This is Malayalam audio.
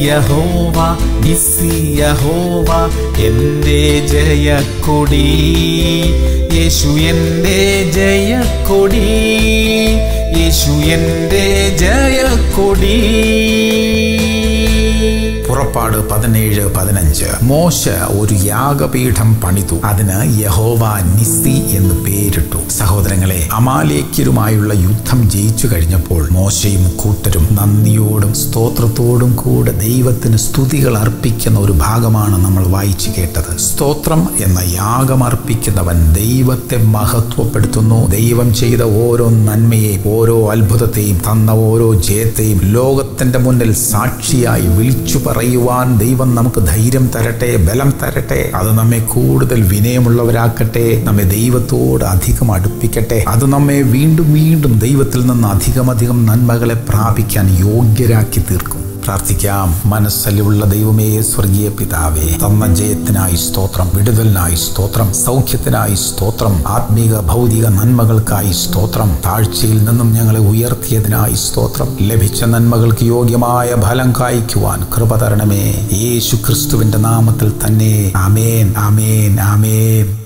യഹോവ നിസ്സി യഹോവ എൻ്റെ ജയക്കൊടി, യേശു എൻ്റെ ജയക്കൊടി, യേശു എൻ്റെ ജയക്കൊടി. പുറപ്പാട് 17:15. മോശ ഒരു യാഗപീഠം പണിതു, അതിന് യഹോവ നിസ്സി എന്ന് പേരിട്ടു. സഹോദരങ്ങളെ, അമാലേക്യരുമായുള്ള യുദ്ധം ജയിച്ചു കഴിഞ്ഞപ്പോൾ മോശയും കൂട്ടരും നന്ദിയോടും സ്തോത്രത്തോടും കൂടെ ദൈവത്തിന് സ്തുതികൾ അർപ്പിക്കുന്ന ഒരു ഭാഗമാണ് നമ്മൾ വായിച്ചു കേട്ടത്. സ്തോത്രം എന്ന യാഗം അർപ്പിക്കുന്നവൻ ദൈവത്തെ മഹത്വപ്പെടുത്തുന്നു. ദൈവം ചെയ്ത ഓരോ നന്മയെയും ഓരോ അത്ഭുതത്തെയും തന്ന ഓരോ ജയത്തെയും ലോകത്തിന്റെ മുന്നിൽ സാക്ഷിയായി വിളിച്ചു പറയുവാൻ ദൈവം നമുക്ക് ധൈര്യം തരട്ടെ, ബലം തരട്ടെ. അത് നമ്മെ കൂടുതൽ വിനയമുള്ളവരാക്കട്ടെ, നമ്മെ ദൈവത്തോട് അധികം അടുപ്പിക്കട്ടെ. അത് നമ്മെ വീണ്ടും വീണ്ടും ദൈവത്തിൽ നിന്ന് അധികമധികം നന്മകളെ പ്രാപിക്കാൻ യോഗ്യരാക്കി തീർക്കും. പ്രാർത്ഥിക്കാം. മനസ്സലിവുള്ള ദൈവമേ, സ്വർഗീയ പിതാവേ, തന്ന ജയത്തിനായി സ്തോത്രം, വിടുതലിനായി സ്തോത്രം, സൗഖ്യത്തിനായി സ്തോത്രം, ആത്മീക ഭൗതിക നന്മകൾക്കായി സ്തോത്രം, താഴ്ചയിൽ നിന്നും ഞങ്ങളെ ഉയർത്തിയതിനായി സ്തോത്രം. ലഭിച്ച നന്മകൾക്ക് യോഗ്യമായ ഫലം കായ്ക്കുവാൻ കൃപ തരണമേ. യേശു ക്രിസ്തുവിന്റെ നാമത്തിൽ തന്നെ. ആമേൻ, ആമേൻ, ആമേൻ.